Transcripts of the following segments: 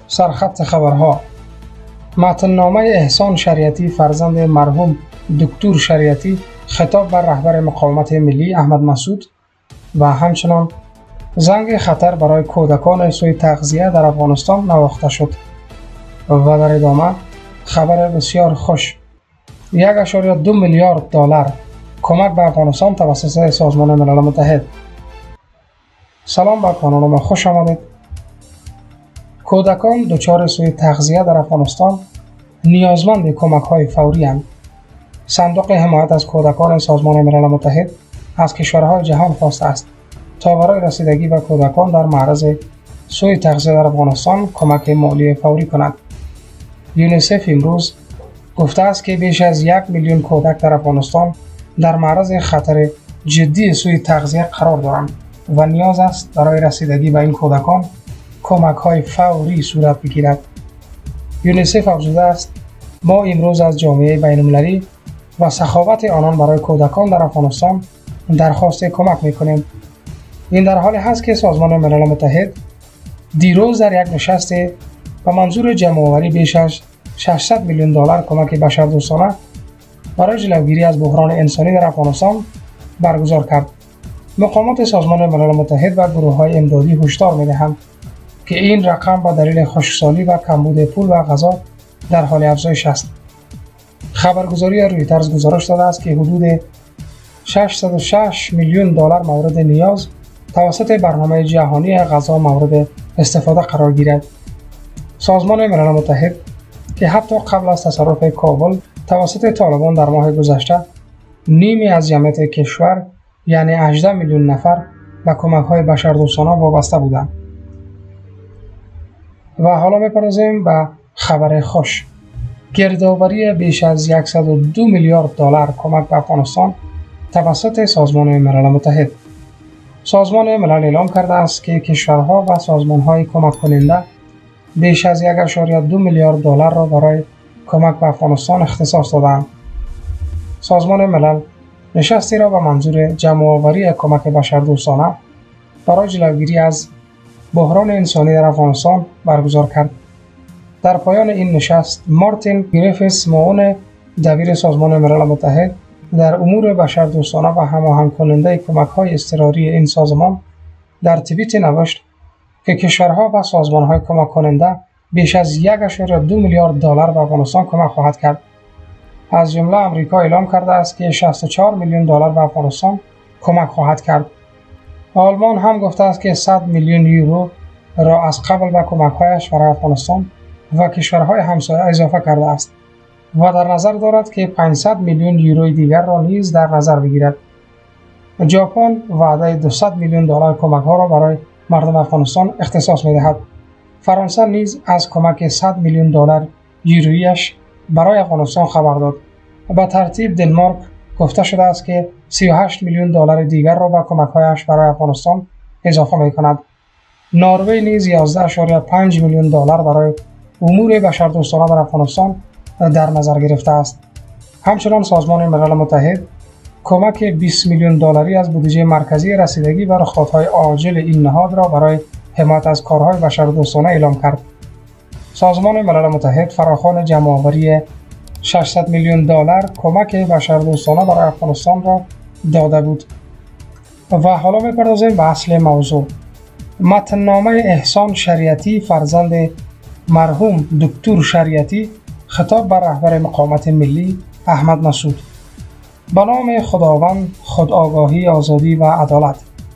سرخط خبرها. متننامه احسان شریعتی فرزند مرحوم دکتر شریعتی خطاب بر رهبر مقاومت ملی احمد مسعود و همچنان زنگ خطر برای کودکان سوی تغذیه در افغانستان نواخته شد. و در ادامه خبر بسیار خوش: 1.2 میلیارد دلار کمک به افغانستان توسط سازمان ملل متحد. سلام به کانال ما، خوش آمدید. کودکان دچار سوء تغذیه در افغانستان نیازمند کمک های فوری اند. صندوق حمایت از کودکان سازمان ملل متحد از کشورهای جهان خواسته است تا برای رسیدگی به کودکان در معرض سوء تغذیه در افغانستان کمک مالی فوری کند. یونیسف امروز گفته است که بیش از 1 میلیون کودک در افغانستان در معرض خطر جدی سوء تغذیه قرار دارند و نیاز است برای رسیدگی به این کودکان کمک های فوری صورت بگیرد. یونیسف افزوده است: ما امروز از جامعه بین المللی و سخاوت آنان برای کودکان در افغانستان درخواست کمک میکنیم. این در حالی است که سازمان ملل متحد دیروز در یک نشست به منظور جمع‌آوری بیش از 600 میلیون دلار کمک بشردوستانه برای جلوگیری از بحران انسانی در افغانستان برگزار کرد. مقامات سازمان ملل متحد و گروه‌های امدادی هشدار می‌دهند که این رقم با دلیل خشکسالی و کمبود پول و غذا در حال افزایش است. خبرگزاری رویترز گزارش داده است که حدود 606 میلیون دلار مورد نیاز توسط برنامه جهانی غذا مورد استفاده قرار گیرد. سازمان ملل متحد که حتی قبل از تصرف کابل توسط طالبان در ماه گذشته نیمی از جمعیت کشور یعنی 18 میلیون نفر به کمک‌های بشردوستانه وابسته بودند. و حالا می‌پردازیم به خبر خوش: گردآوری بیش از 102 میلیارد دلار کمک به افغانستان توسط سازمان ملل متحد. سازمان ملل اعلام کرده است که کشورها و سازمان‌های کمک کننده بیش از 1.2 میلیارد دلار را برای کمک به افغانستان اختصاص دادند. سازمان ملل نشستی را به منظور جمع‌آوری کمک بشردوستانه برای جلوگیری از بحران انسانی در افغانستان برگزار کرد. در پایان این نشست مارتین گریفیث، معاون دبیر سازمان ملل متحد در امور بشردوستانه و هماهنگ کننده کمک‌های اضطراری این سازمان، در توییت نوشت که کشورها و سازمان‌های کمک کننده بیش از 1.2 میلیارد دلار به افغانستان کمک خواهد کرد. از جمله آمریکا اعلام کرده است که 64 میلیون دلار به افغانستان کمک خواهد کرد. آلمان هم گفته است که 100 میلیون یورو را از قبل به کمک‌هایش برای افغانستان و کشورهای همسایه اضافه کرده است و در نظر دارد که 500 میلیون یورو دیگر را نیز در نظر بگیرد. ژاپن وعده 200 میلیون دلار کمک‌ها را برای مردم افغانستان اختصاص می‌دهد. فرانسه نیز از کمک 100 میلیون دلار یورویی‌اش برای افغانستان خبر داد. به ترتیب دانمارک گفته شده است که 38 میلیون دلار دیگر را به کمک‌هایش برای افغانستان اضافه می‌کند. نروژ نیز 11.5 میلیون دلار برای امور بشردوستانه در افغانستان در نظر گرفته است. همچنین سازمان ملل متحد کمک 20 میلیون دلاری از بودجه مرکزی رسیدگی به رخدادهای عاجل این نهاد را برای حمایت از کارهای بشردوستانه اعلام کرد. سازمان ملل متحد فراخوان جمع‌آوری 600 میلیون دلار کمک بشردوستانه برای افغانستان را داده بود. و حالا می‌پردازیم به اصل موضوع. متننامه احسان شریعتی فرزند مرحوم دکتر شریعتی خطاب بر رهبر مقاومت ملی احمد مسعود. به نام خداوند، خودآگاهی، آزادی و عدالت.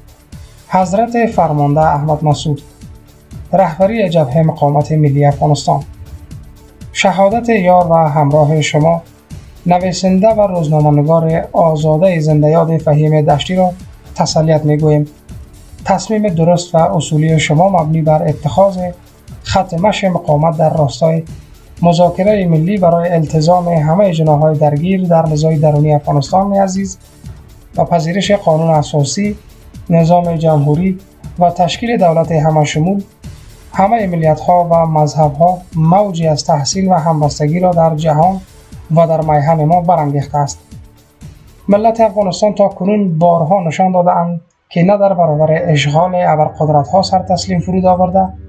حضرت فرمانده احمد مسعود، رهبری جبهه مقاومت ملی افغانستان. شهادت یار و همراه شما، نویسنده و روزنامه‌نگار آزاده زنده‌یاد فهیم دشتی را تسلیت می‌گوییم. تصمیم درست و اصولی شما مبنی بر اتخاذ خط مشی مقاومت در راستای مذاکره ملی برای التزام همه جناح‌های درگیر در نزاع درونی افغانستان عزیز و پذیرش قانون اساسی، نظام جمهوری و تشکیل دولت همه‌شمول، همه ملیت‌ها و مذهب‌ها موجی از تحسین و همبستگی را در جهان و در میهن ما برانگیخته است. ملت افغانستان تا کنون بارها نشان داده‌اند که نه در برابر اشغال ابرقدرت‌ها سر تسلیم فرود آورده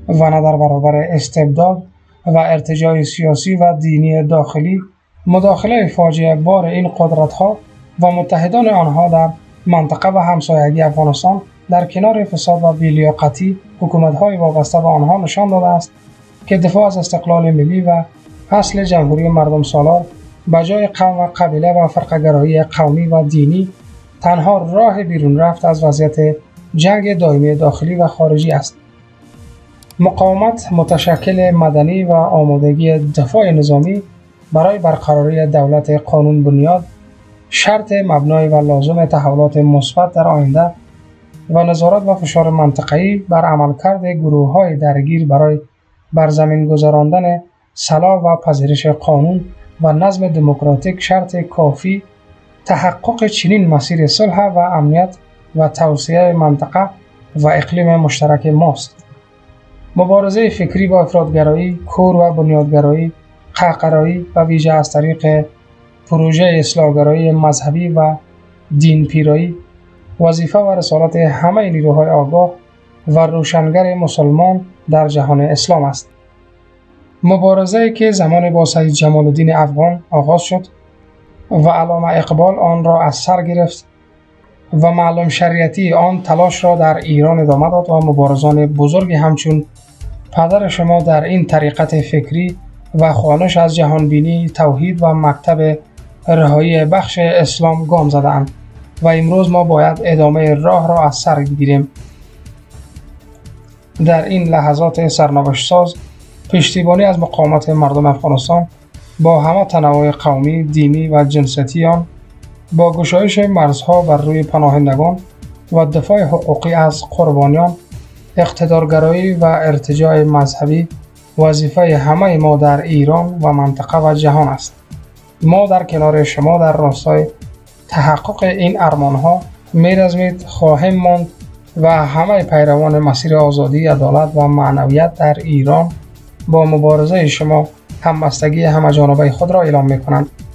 و نه در برابر استبداد و ارتجاع سیاسی و دینی داخلی. مداخله فاجعه بار این قدرت‌ها و متحدان آنها در منطقه و همسایگی افغانستان در کنار فساد و بی‌لیاقتی حکومت‌های وابسته به آنها نشان داده است که دفاع از استقلال ملی و اصل جمهوری مردم سالار به جای قوم و قبیله و فرقه‌گرایی قومی و دینی تنها راه بیرون رفت از وضعیت جنگ دائمی داخلی و خارجی است. مقاومت متشکل مدنی و آمادگی دفاع نظامی برای برقراری دولت قانون بنیاد شرط مبنای و لازم تحولات مثبت در آینده و نظارت و فشار منطقه‌ای بر عملکرد گروه‌های درگیر برای بر زمین گذراندن صلاح و پذیرش قانون و نظم دموکراتیک شرط کافی تحقق چنین مسیر صلح و امنیت و توسعه منطقه و اقلیم مشترک ماست. مبارزه فکری با افراطگرایی، کور و بنیادگرایی، قهرگرایی و ویژه از طریق پروژه اصلاحگرایی مذهبی و دین پیرایی وظیفه و رسالت همه نیروهای آگاه و روشنگر مسلمان در جهان اسلام است. مبارزه‌ای که زمان با سید جمال الدین افغان آغاز شد و علامه اقبال آن را از سر گرفت و معلم شریعتی آن تلاش را در ایران ادامه داد و مبارزان بزرگی همچون پدر شما در این طریقت فکری و خوانش از جهانبینی، توحید و مکتب رهایی بخش اسلام گام زدند و امروز ما باید ادامه راه را از سر بگیریم. در این لحظات سرنوشت ساز پشتیبانی از مقاومت مردم افغانستان با همه تنوع قومی، دینی و جنسیتی آن، با گشایش مرزها بر روی پناهندگان و دفاع حقوقی از قربانیان، اقتدارگرایی و ارتجاع مذهبی وظیفه همه ما در ایران و منطقه و جهان است. ما در کنار شما در راستای تحقق این ارمانها می‌رزمید، خواهیم ماند و همه پیروان مسیر آزادی، عدالت و معنویت در ایران با مبارزه شما همبستگی همه جانبه خود را اعلام می‌کنند.